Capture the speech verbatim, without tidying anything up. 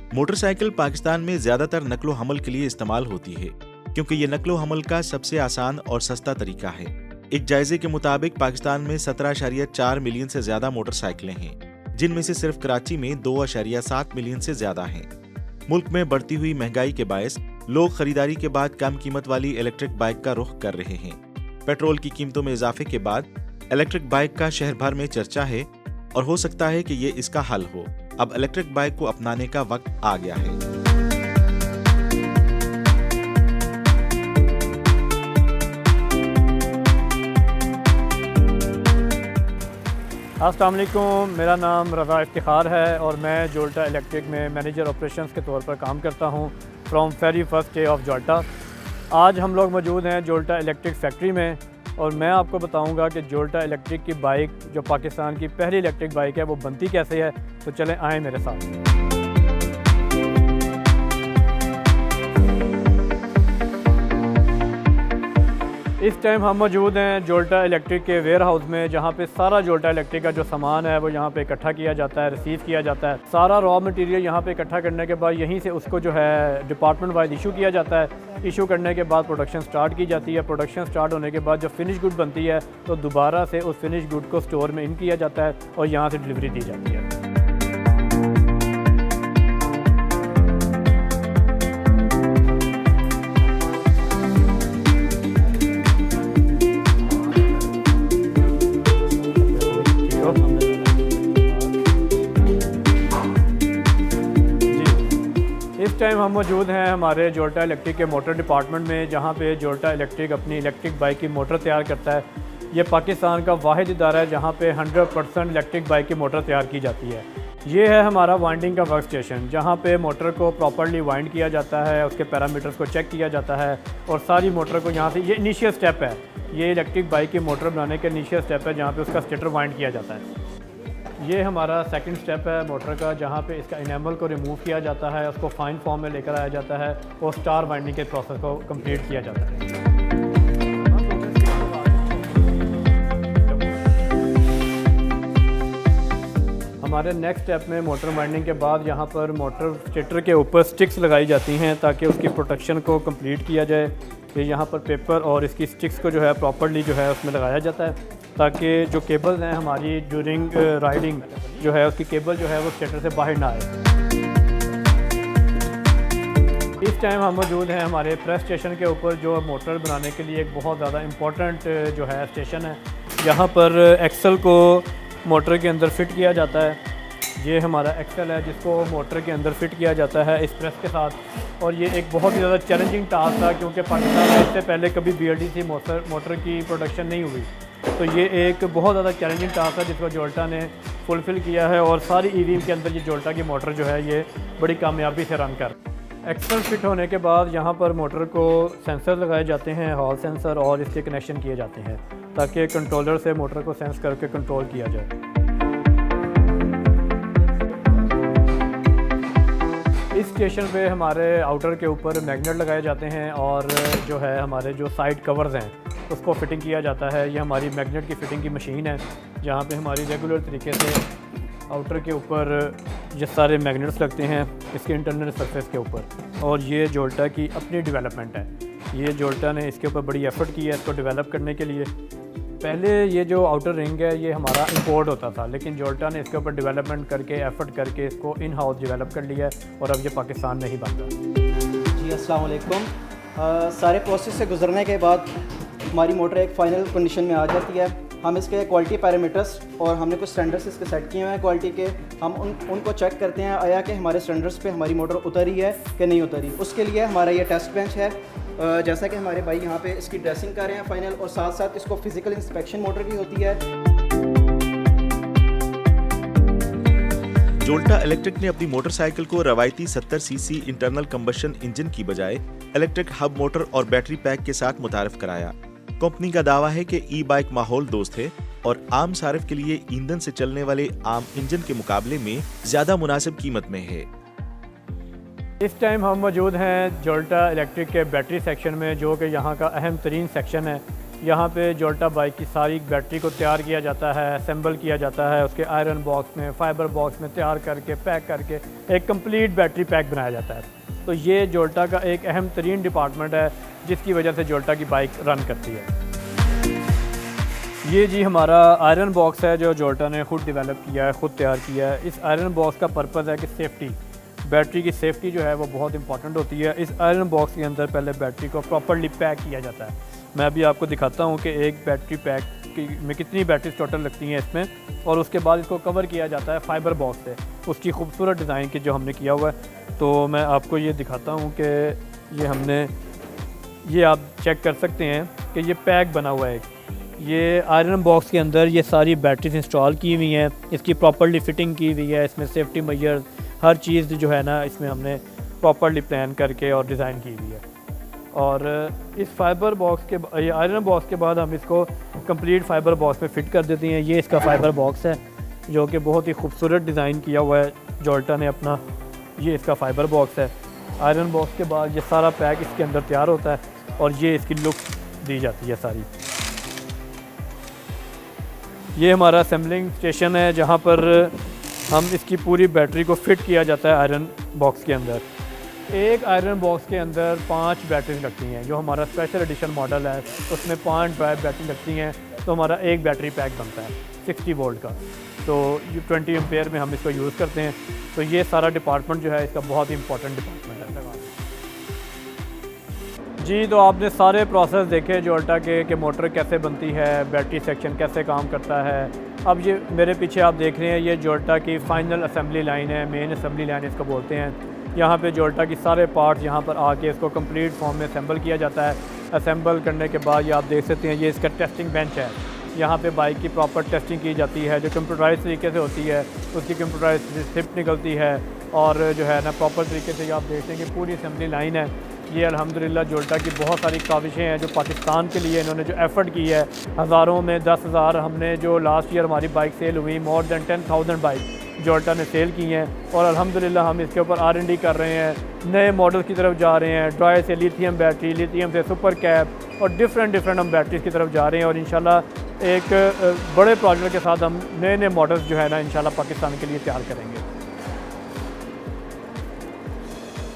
Motorcycle Pakistan में ज्यादातर नकलो हमल के लिए इस्तेमाल होती है क्योंकि ये नकलो हमल का सबसे आसान और सस्ता तरीका है। एक जायजे के मुताबिक पाकिस्तान में सत्रह अशारिया चार मिलियन से ज्यादा मोटरसाइकिलें हैं, जिनमें से सिर्फ कराची में दो अशारिया सात मिलियन से ज्यादा हैं। मुल्क में बढ़ती हुई महंगाई के बायस लोग खरीदारी के बाद कम कीमत वाली इलेक्ट्रिक बाइक का रुख कर रहे हैं। पेट्रोल की कीमतों में इजाफे के बाद इलेक्ट्रिक बाइक का शहर भर में चर्चा है और हो सकता है कि ये इसका हल हो। अब इलेक्ट्रिक बाइक को अपनाने का वक्त आ गया है। अस्सलाम वालेकुम, मेरा नाम रज़ा इफ्तिखार है और मैं जोल्टा इलेक्ट्रिक में मैनेजर ऑपरेशंस के तौर पर काम करता हूं from very first day of Jolta. आज हम लोग मौजूद हैं जोल्टा इलेक्ट्रिक फैक्ट्री में और मैं आपको बताऊंगा कि जोल्टा इलेक्ट्रिक की बाइक जो पाकिस्तान की पहली इलेक्ट्रिक बाइक है वो बनती कैसे है। तो चलें आएँ मेरे साथ। इस टाइम हम मौजूद हैं जोल्टा इलेक्ट्रिक के वेयर हाउस में, जहाँ पे सारा जोल्टा इलेक्ट्रिक का जो सामान है वो यहाँ पे इकट्ठा किया जाता है, रिसीव किया जाता है। सारा रॉ मटेरियल यहाँ पे इकट्ठा करने के बाद यहीं से उसको जो है डिपार्टमेंट वाइज इशू किया जाता है। इशू करने के बाद प्रोडक्शन स्टार्ट की जाती है। प्रोडक्शन स्टार्ट होने के बाद जो फिनिश गुड बनती है तो दोबारा से उस फिनिश गुड को स्टोर में इन किया जाता है और यहाँ से डिलीवरी दी जाती है। इस टाइम हम मौजूद हैं हमारे जोल्टा इलेक्ट्रिक के मोटर डिपार्टमेंट में, जहां पे जोल्टा इलेक्ट्रिक अपनी इलेक्ट्रिक बाइक की मोटर तैयार करता है। ये पाकिस्तान का वाहिद इदारा है जहां पे हंड्रेड परसेंट इलेक्ट्रिक बाइक की मोटर तैयार की जाती है। ये है हमारा वाइंडिंग का वर्क स्टेशन, जहाँ पे मोटर को प्रॉपर्ली वाइंड किया जाता है, उसके पैरामीटर्स को चेक किया जाता है और सारी मोटर को यहाँ से, ये इनिशियल स्टेप है, ये इलेक्ट्रिक बाइक की मोटर बनाने का इनिशियल स्टेप है जहाँ पर उसका स्टेटर वाइंड किया जाता है। ये हमारा सेकंड स्टेप है मोटर का, जहाँ पे इसका इनेमल को रिमूव किया जाता है, उसको फाइन फॉर्म में लेकर आया जाता है और स्टार बाइंडिंग के प्रोसेस को कंप्लीट किया जाता है। हमारे नेक्स्ट स्टेप में मोटर बाइंडिंग के बाद यहाँ पर मोटर स्टेटर के ऊपर स्टिक्स लगाई जाती हैं ताकि उसकी प्रोटेक्शन को कंप्लीट किया जाए। फिर यहाँ पर पेपर और इसकी स्टिक्स को जो है प्रॉपर्ली जो है उसमें लगाया जाता है ताकि जो केबल्स हैं हमारी ड्यूरिंग राइडिंग जो है उसकी केबल जो है वो स्टेटर से बाहर ना आए। इस टाइम हम मौजूद हैं हमारे प्रेस स्टेशन के ऊपर, जो मोटर बनाने के लिए एक बहुत ज़्यादा इम्पोर्टेंट जो है स्टेशन है। यहाँ पर एक्सल को मोटर के अंदर फिट किया जाता है। ये हमारा एक्सल है जिसको मोटर के अंदर फिट किया जाता है इस प्रेस के साथ। और ये एक बहुत ही ज़्यादा चैलेंजिंग टास्क था क्योंकि पाकिस्तान में इससे पहले कभी B L D C motor motor की प्रोडक्शन नहीं हुई। तो ये एक बहुत ज़्यादा चैलेंजिंग टास्क है जिसको जोल्टा ने फुलफ़िल किया है और सारी ई वी के अंदर ये जोल्टा की मोटर जो है ये बड़ी कामयाबी से रन कर। एक्सल फिट होने के बाद यहाँ पर मोटर को सेंसर लगाए जाते हैं, हॉल सेंसर, और इसके कनेक्शन किए जाते हैं ताकि कंट्रोलर से मोटर को सेंस करके कंट्रोल किया जाए। इस स्टेशन पे हमारे आउटर के ऊपर मैग्नेट लगाए जाते हैं और जो है हमारे जो साइड कवर्स हैं उसको फिटिंग किया जाता है। ये हमारी मैग्नेट की फ़िटिंग की मशीन है जहाँ पे हमारी रेगुलर तरीके से आउटर के ऊपर ये सारे मैग्नेट्स लगते हैं इसके इंटरनल सरफेस के ऊपर। और ये जोल्टा की अपनी डेवलपमेंट है, ये जोल्टा ने इसके ऊपर बड़ी एफ़र्ट की है इसको डेवलप करने के लिए। पहले ये जो आउटर रिंग है ये हमारा इंपोर्ट होता था, लेकिन जोल्टा ने इसके ऊपर डेवलपमेंट करके एफ़र्ट करके इसको इन हाउस डेवलप कर लिया है और अब ये पाकिस्तान में ही बन रहा है। जी अस्सलाम वालेकुम। सारे प्रोसेस से गुजरने के बाद हमारी मोटर एक फ़ाइनल कंडीशन में आ जाती है। हम इसके क्वालिटी पैरामीटर्स और हमने कुछ स्टैंडर्ड्स इसके सेट किए हुए हैं क्वालिटी के, हम उन उनको चेक करते हैं आया कि हमारे स्टैंडर्ड्स पे हमारी मोटर उतरी है कि नहीं उतरी। उसके लिए हमारा ये टेस्ट बेंच है, जैसा कि हमारे भाई यहाँ पे इसकी ड्रेसिंग कर रहे हैं फाइनल, और साथ साथ इसको फिज़िकल इंस्पेक्शन मोटर की होती है। जोल्टा इलेक्ट्रिक ने अपनी मोटरसाइकिल को रवायती सत्तर सीसी इंटरनल कंबशन इंजन की बजाय इलेक्ट्रिक हब मोटर और बैटरी पैक के साथ मुतारिफ कराया। कंपनी का दावा है कि ई बाइक माहौल दोस्त है और आम सारिफ के लिए ईंधन से चलने वाले आम इंजन के मुकाबले में ज्यादा मुनासिब कीमत में है। इस टाइम हम मौजूद हैं जोल्टा इलेक्ट्रिक के बैटरी सेक्शन में, जो कि यहाँ का अहम तरीन सेक्शन है। यहाँ पे जोल्टा बाइक की सारी बैटरी को तैयार किया जाता है, असेंबल किया जाता है, उसके आयरन बॉक्स में, फाइबर बॉक्स में तैयार करके पैक करके एक कंप्लीट बैटरी पैक बनाया जाता है। तो ये जोल्टा का एक अहम तरीन डिपार्टमेंट है जिसकी वजह से जोल्टा की बाइक रन करती है। ये जी हमारा आयरन बॉक्स है जो जोल्टा ने खुद डेवलप किया है, ख़ुद तैयार किया है। इस आयरन बॉक्स का पर्पज़ है कि सेफ़्टी, बैटरी की सेफ़्टी जो है वो बहुत इंपॉर्टेंट होती है। इस आयरन बॉक्स के अंदर पहले बैटरी को प्रॉपर्ली पैक किया जाता है। मैं अभी आपको दिखाता हूँ कि एक बैटरी पैक की में कितनी बैटरीज टोटल लगती हैं इसमें, और उसके बाद इसको कवर किया जाता है फाइबर बॉक्स से, उसकी खूबसूरत डिज़ाइन की जो हमने किया हुआ है। तो मैं आपको ये दिखाता हूँ कि ये हमने, ये आप चेक कर सकते हैं कि ये पैक बना हुआ है। ये आयरन बॉक्स के अंदर ये सारी बैटरीज इंस्टॉल की हुई हैं, इसकी प्रॉपर्ली फिटिंग की हुई है, इसमें सेफ्टी मेजर्स हर चीज़ जो है ना इसमें हमने प्रॉपर्ली प्लान करके और डिज़ाइन की हुई है। और इस फाइबर बॉक्स के, ये आयरन बॉक्स के बाद हम इसको कंप्लीट फाइबर बॉक्स में फ़िट कर देते हैं। ये इसका फाइबर बॉक्स है जो कि बहुत ही खूबसूरत डिज़ाइन किया हुआ है जोल्टा ने अपना। ये इसका फाइबर बॉक्स है। आयरन बॉक्स के बाद ये सारा पैक इसके अंदर तैयार होता है और ये इसकी लुक दी जाती है सारी। ये हमारा असेंबलिंग स्टेशन है जहाँ पर हम इसकी पूरी बैटरी को फिट किया जाता है आयरन बॉक्स के अंदर। एक आयरन बॉक्स के अंदर पांच बैटरीज लगती हैं। जो हमारा स्पेशल एडिशन मॉडल है उसमें पांच ड्राइव बैटरी लगती हैं, तो हमारा एक बैटरी पैक बनता है सिक्सटी वोल्ट का। तो ये ट्वेंटी एम्पेयर में हम इसको यूज़ करते हैं। तो ये सारा डिपार्टमेंट जो है इसका बहुत ही इंपॉर्टेंट डिपार्टमेंट है जी। तो आपने सारे प्रोसेस देखे जोल्टा के कि मोटर कैसे बनती है, बैटरी सेक्शन कैसे काम करता है। अब ये मेरे पीछे आप देख रहे हैं, ये जोल्टा की फ़ाइनल असेंबली लाइन है, मेन असेंबली लाइन इसको बोलते हैं। यहाँ पे जोल्टा की सारे पार्ट्स यहाँ पर आके इसको कंप्लीट फॉर्म में असेंबल किया जाता है। असेंबल करने के बाद ये आप देख सकते हैं, ये इसका टेस्टिंग बेंच है। यहाँ पे बाइक की प्रॉपर टेस्टिंग की जाती है जो कंप्यूटराइज तरीके से होती है, उसकी कंप्यूटराइज रिसिप्ट निकलती है और जो है ना प्रॉपर तरीके से आप देखते हैं कि पूरी असेंबली लाइन है। ये अल्हम्दुलिल्लाह जोल्टा की बहुत सारी काविशें हैं जो पाकिस्तान के लिए इन्होंने जो एफ़र्ट की है। हज़ारों में दस हज़ार हमने जो लास्ट ईयर हमारी बाइक सेल हुई, more than ten thousand bike Jolta ने सेल की हैं। और अल्हम्दुलिल्लाह हम इसके ऊपर आर एन डी कर रहे हैं, नए मॉडल की तरफ जा रहे हैं। ड्राई से लिथियम बैटरी, लिथियम से सुपर कैप और डिफरेंट डिफरेंट हम बैटरीज़ की तरफ जा रहे हैं। और इंशाल्लाह एक बड़े प्रोजेक्ट के साथ हम नए नए मॉडल्स जो है ना इंशाल्लाह पाकिस्तान के लिए तैयार करेंगे।